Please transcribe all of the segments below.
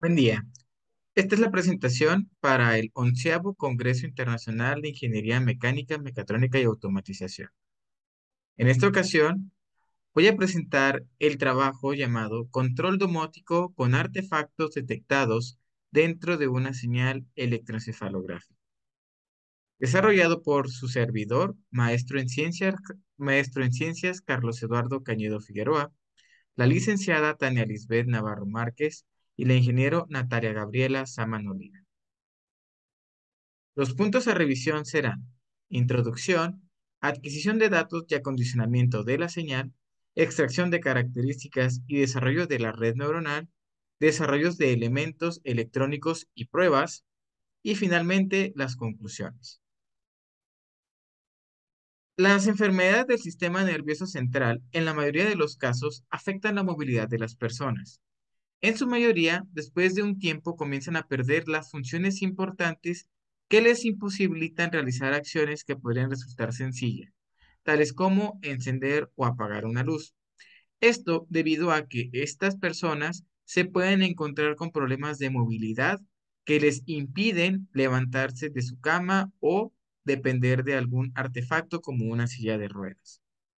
Buen día. Esta es la presentación para el 11º Congreso Internacional de Ingeniería Mecánica, Mecatrónica y Automatización. En esta ocasión, voy a presentar el trabajo llamado Control domótico con artefactos detectados dentro de una señal electroencefalográfica, desarrollado por su servidor, maestro en ciencias Carlos Eduardo Cañedo Figueroa, la licenciada Tania Lisbeth Navarro Márquez y la ingeniero Natalia Gabriela Samanolina. Los puntos a revisión serán introducción, adquisición de datos y acondicionamiento de la señal, extracción de características y desarrollo de la red neuronal, desarrollos de elementos electrónicos y pruebas, y finalmente las conclusiones. Las enfermedades del sistema nervioso central, en la mayoría de los casos, afectan la movilidad de las personas. En su mayoría, después de un tiempo comienzan a perder las funciones importantes que les imposibilitan realizar acciones que podrían resultar sencillas, tales como encender o apagar una luz. Esto debido a que estas personas se pueden encontrar con problemas de movilidad que les impiden levantarse de su cama o depender de algún artefacto como una silla de ruedas.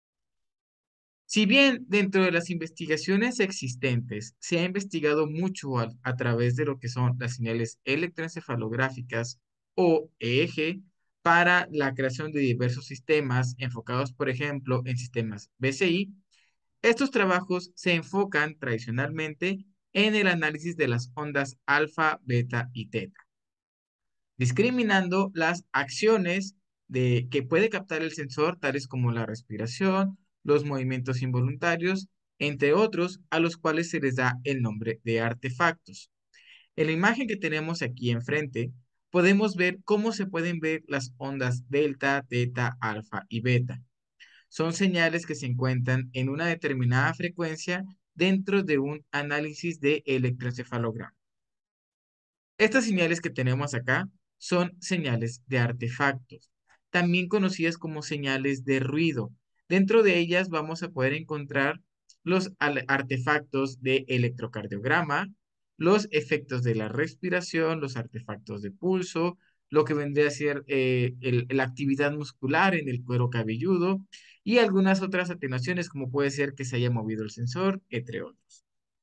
Si bien dentro de las investigaciones existentes se ha investigado mucho a través de lo que son las señales electroencefalográficas o EEG para la creación de diversos sistemas enfocados, por ejemplo, en sistemas BCI, estos trabajos se enfocan tradicionalmente en el análisis de las ondas alfa, beta y teta, discriminando las acciones que puede captar el sensor, tales como la respiración, los movimientos involuntarios, entre otros, a los cuales se les da el nombre de artefactos. En la imagen que tenemos aquí enfrente, podemos ver cómo se pueden ver las ondas delta, teta, alfa y beta. Son señales que se encuentran en una determinada frecuencia dentro de un análisis de electroencefalograma. Estas señales que tenemos acá son señales de artefactos, también conocidas como señales de ruido. Dentro de ellas vamos a poder encontrar los artefactos de electrocardiograma, los efectos de la respiración, los artefactos de pulso, lo que vendría a ser la actividad muscular en el cuero cabelludo y algunas otras atenuaciones como puede ser que se haya movido el sensor, entre otros.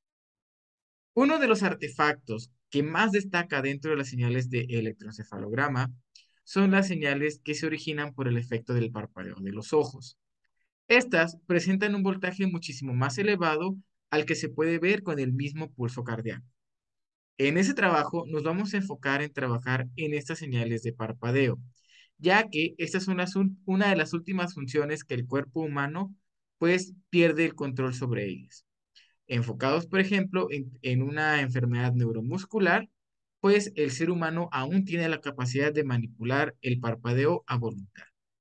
Uno de los artefactos que más destaca dentro de las señales de electroencefalograma son las señales que se originan por el efecto del parpadeo de los ojos. Estas presentan un voltaje muchísimo más elevado al que se puede ver con el mismo pulso cardíaco. En ese trabajo nos vamos a enfocar en trabajar en estas señales de parpadeo, ya que estas son una de las últimas funciones que el cuerpo humano pues pierde el control sobre ellas. Enfocados, por ejemplo, en una enfermedad neuromuscular, pues el ser humano aún tiene la capacidad de manipular el parpadeo a voluntad.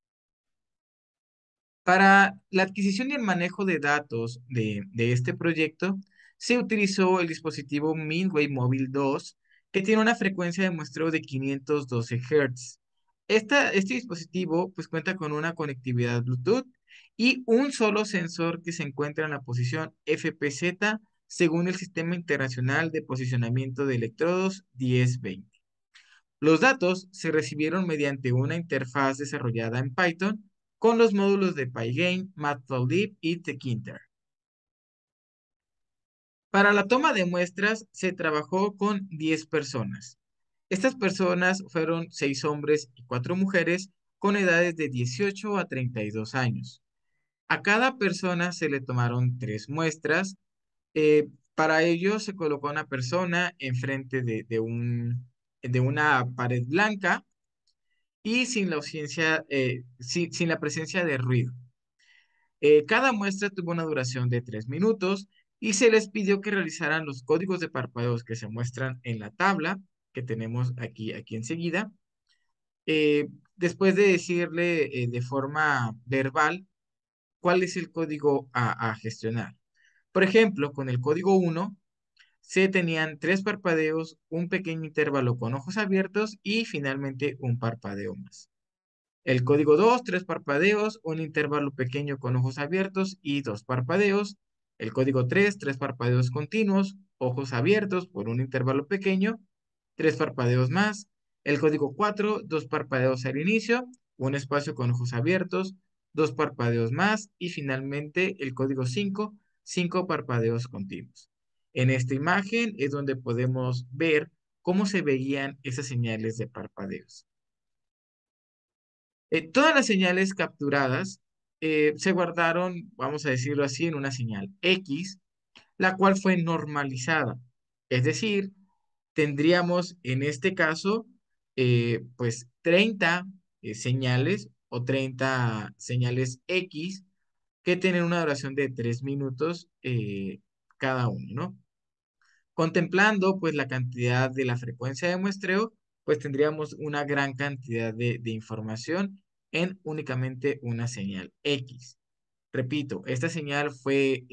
Para la adquisición y el manejo de datos de este proyecto, se utilizó el dispositivo Midway Mobile 2, que tiene una frecuencia de muestreo de 512 Hz. Este dispositivo pues cuenta con una conectividad Bluetooth y un solo sensor que se encuentra en la posición FPZ según el Sistema Internacional de Posicionamiento de Electrodos 1020. Los datos se recibieron mediante una interfaz desarrollada en Python con los módulos de Pygame, Matplotlib y Tkinter. Para la toma de muestras se trabajó con 10 personas. Estas personas fueron 6 hombres y 4 mujeres con edades de 18 a 32 años. A cada persona se le tomaron 3 muestras. Para ello se colocó una persona enfrente de una pared blanca y sin la presencia de ruido. Cada muestra tuvo una duración de 3 minutos y se les pidió que realizaran los códigos de parpadeos que se muestran en la tabla que tenemos aquí enseguida. Después de decirle de forma verbal cuál es el código a gestionar. Por ejemplo, con el código 1 se tenían 3 parpadeos, un pequeño intervalo con ojos abiertos y finalmente un parpadeo más. El código 2, 3 parpadeos, un intervalo pequeño con ojos abiertos y 2 parpadeos. El código 3, 3 parpadeos continuos, ojos abiertos por un intervalo pequeño, 3 parpadeos más. El código 4, 2 parpadeos al inicio, un espacio con ojos abiertos, 2 parpadeos más y finalmente el código 5, 5 parpadeos continuos. En esta imagen es donde podemos ver cómo se veían esas señales de parpadeos. Todas las señales capturadas se guardaron, vamos a decirlo así, en una señal X, la cual fue normalizada. Es decir, tendríamos en este caso, pues 30 señales o 30 señales X que tienen una duración de 3 minutos cada uno, ¿no? Contemplando pues la cantidad de la frecuencia de muestreo, pues tendríamos una gran cantidad de información en únicamente una señal X. Repito, esta señal fue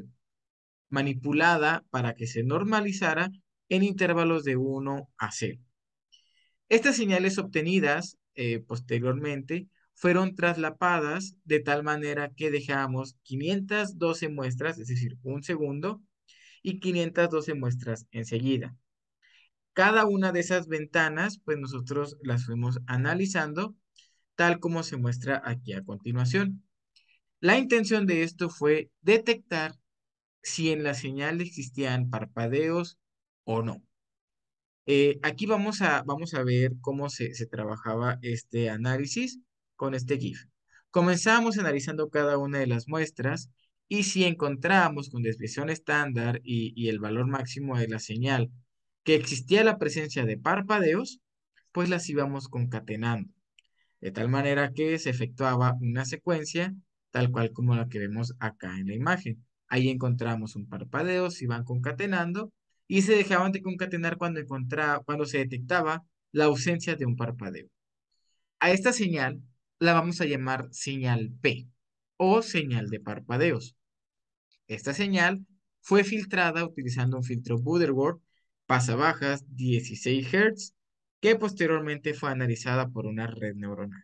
manipulada para que se normalizara en intervalos de 1 a 0. Estas señales obtenidas posteriormente fueron traslapadas de tal manera que dejamos 512 muestras, es decir, un segundo, y 512 muestras enseguida. Cada una de esas ventanas, pues nosotros las fuimos analizando tal como se muestra aquí a continuación. La intención de esto fue detectar si en la señal existían parpadeos o no. Aquí vamos a ver cómo se trabajaba este análisis con este GIF. Comenzamos analizando cada una de las muestras y si encontramos con desviación estándar y el valor máximo de la señal que existía la presencia de parpadeos, pues las íbamos concatenando de tal manera que se efectuaba una secuencia tal cual como la que vemos acá en la imagen. Ahí encontramos un parpadeo, se iban concatenando y se dejaban de concatenar cuando se detectaba la ausencia de un parpadeo. A esta señal la vamos a llamar señal P o señal de parpadeos. Esta señal fue filtrada utilizando un filtro Butterworth pasabajas 16 Hz que posteriormente fue analizada por una red neuronal.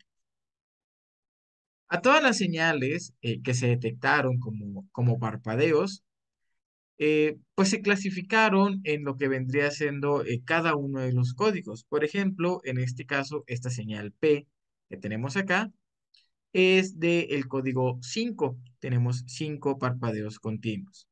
A todas las señales que se detectaron como parpadeos, pues se clasificaron en lo que vendría siendo cada uno de los códigos. Por ejemplo, en este caso, esta señal P que tenemos acá es del código 5. Tenemos 5 parpadeos continuos.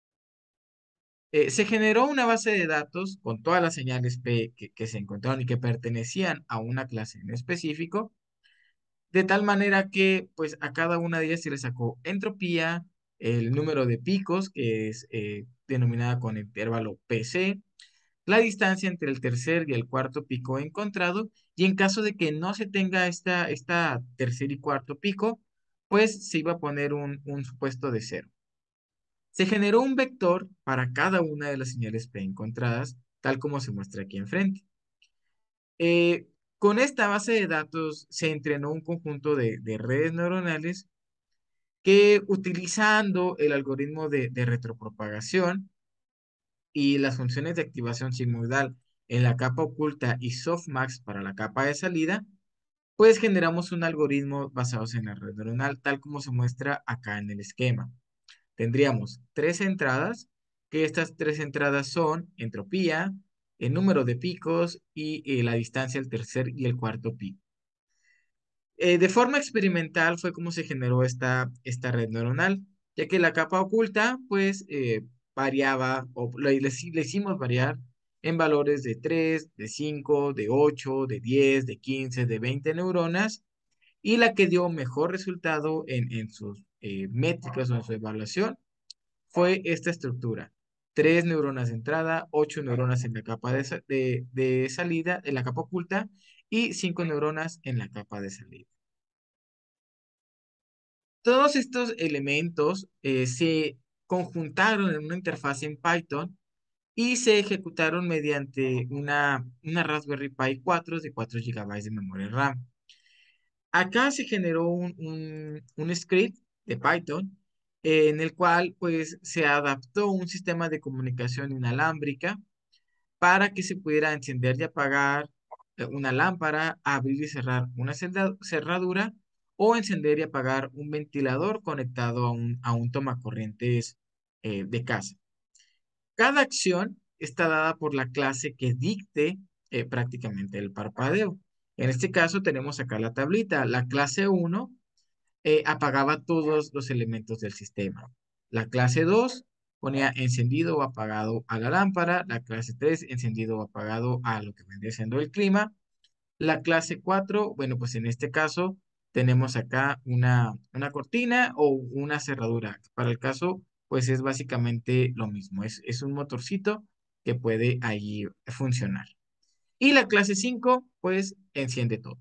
Se generó una base de datos con todas las señales P que se encontraron y que pertenecían a una clase en específico de tal manera que pues a cada una de ellas se le sacó entropía, el número de picos, que es denominada con el intervalo PC, la distancia entre el tercer y el cuarto pico encontrado, y en caso de que no se tenga esta tercer y cuarto pico, pues se iba a poner un supuesto de 0. Se generó un vector para cada una de las señales P encontradas, tal como se muestra aquí enfrente. Eh, con esta base de datos se entrenó un conjunto de redes neuronales que utilizando el algoritmo de retropropagación y las funciones de activación sigmoidal en la capa oculta y softmax para la capa de salida, pues generamos un algoritmo basado en la red neuronal tal como se muestra acá en el esquema. Tendríamos 3 entradas, que estas 3 entradas son entropía, el número de picos y la distancia al tercer y el cuarto pico. De forma experimental fue como se generó esta red neuronal, ya que la capa oculta pues variaba o le hicimos variar en valores de 3, de 5, de 8, de 10, de 15, de 20 neuronas y la que dio mejor resultado en sus métricas o en su evaluación fue esta estructura. 3 neuronas de entrada, 8 neuronas en la capa de salida, en la capa oculta y 5 neuronas en la capa de salida. Todos estos elementos se conjuntaron en una interfaz en Python y se ejecutaron mediante una Raspberry Pi 4 de 4 GB de memoria RAM. Acá se generó un script de Python en el cual pues se adaptó un sistema de comunicación inalámbrica para que se pudiera encender y apagar una lámpara, abrir y cerrar una cerradura o encender y apagar un ventilador conectado a un tomacorrientes de casa. Cada acción está dada por la clase que dicte prácticamente el parpadeo. En este caso tenemos acá la tablita. La clase uno apagaba todos los elementos del sistema. La clase 2 ponía encendido o apagado a la lámpara. La clase 3 encendido o apagado a lo que vendría siendo el clima. La clase 4 bueno, pues en este caso tenemos acá una cortina o una cerradura. Para el caso, pues es básicamente lo mismo. Es un motorcito que puede ahí funcionar. Y la clase 5 pues enciende todo.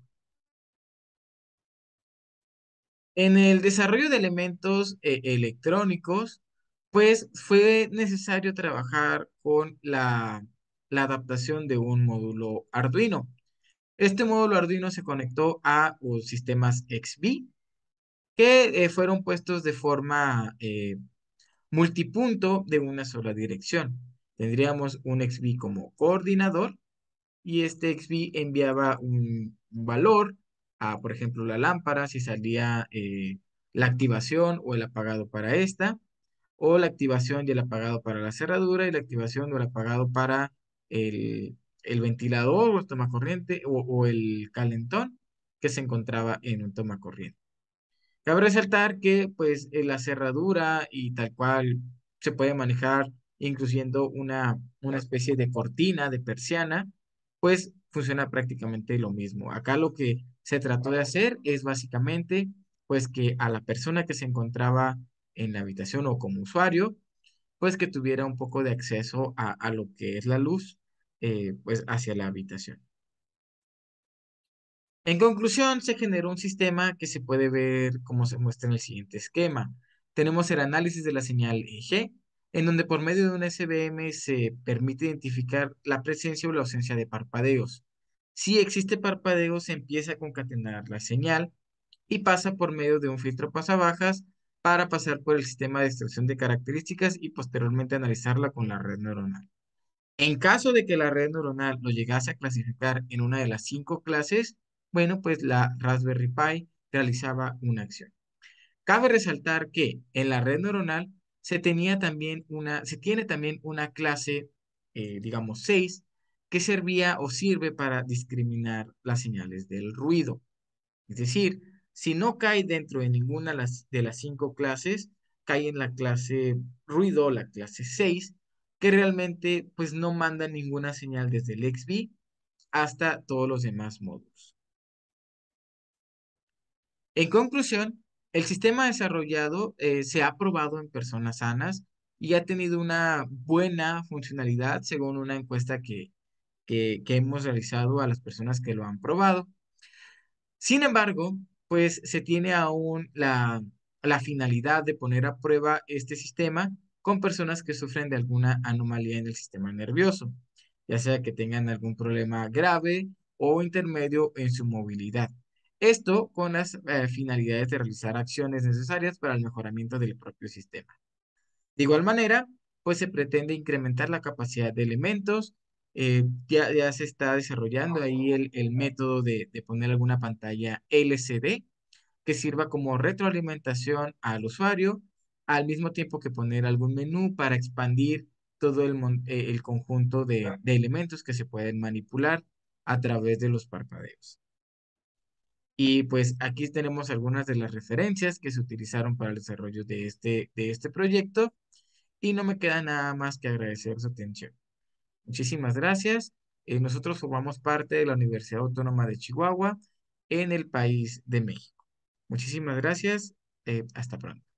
En el desarrollo de elementos electrónicos, pues fue necesario trabajar con la adaptación de un módulo Arduino. Este módulo Arduino se conectó a los sistemas XBee que fueron puestos de forma multipunto de una sola dirección. Tendríamos un XBee como coordinador y este XBee enviaba un valor a, por ejemplo, la lámpara, si salía la activación o el apagado para esta, o la activación y el apagado para la cerradura y la activación o el apagado para el ventilador o el tomacorriente o el calentón que se encontraba en un tomacorriente. Cabe resaltar que pues la cerradura y tal cual se puede manejar incluyendo una especie de cortina, de persiana, pues funciona prácticamente lo mismo. Acá lo que se trató de hacer es básicamente pues que a la persona que se encontraba en la habitación o como usuario, pues que tuviera un poco de acceso a lo que es la luz, pues hacia la habitación. En conclusión, se generó un sistema que se puede ver como se muestra en el siguiente esquema. Tenemos el análisis de la señal G, en donde por medio de un SVM se permite identificar la presencia o la ausencia de parpadeos. Si existe parpadeo, se empieza a concatenar la señal y pasa por medio de un filtro pasabajas para pasar por el sistema de extracción de características y posteriormente analizarla con la red neuronal. En caso de que la red neuronal lo llegase a clasificar en una de las 5 clases, bueno, pues la Raspberry Pi realizaba una acción. Cabe resaltar que en la red neuronal se tiene también una clase, digamos 6, que servía o sirve para discriminar las señales del ruido. Es decir, si no cae dentro de ninguna de las 5 clases, cae en la clase ruido, la clase 6, que realmente pues no manda ninguna señal desde el XBee hasta todos los demás módulos. En conclusión, el sistema desarrollado se ha probado en personas sanas y ha tenido una buena funcionalidad según una encuesta que hemos realizado a las personas que lo han probado. Sin embargo, pues se tiene aún la finalidad de poner a prueba este sistema con personas que sufren de alguna anomalía en el sistema nervioso, ya sea que tengan algún problema grave o intermedio en su movilidad. Esto con las finalidades de realizar acciones necesarias para el mejoramiento del propio sistema. De igual manera, pues se pretende incrementar la capacidad de elementos. Ya se está desarrollando ahí el método de poner alguna pantalla LCD que sirva como retroalimentación al usuario, al mismo tiempo que poner algún menú para expandir todo el conjunto de elementos que se pueden manipular a través de los parpadeos. Y pues aquí tenemos algunas de las referencias que se utilizaron para el desarrollo de este proyecto y no me queda nada más que agradecer su atención. Muchísimas gracias. Nosotros formamos parte de la Universidad Autónoma de Chihuahua en el país de México. Muchísimas gracias. Hasta pronto.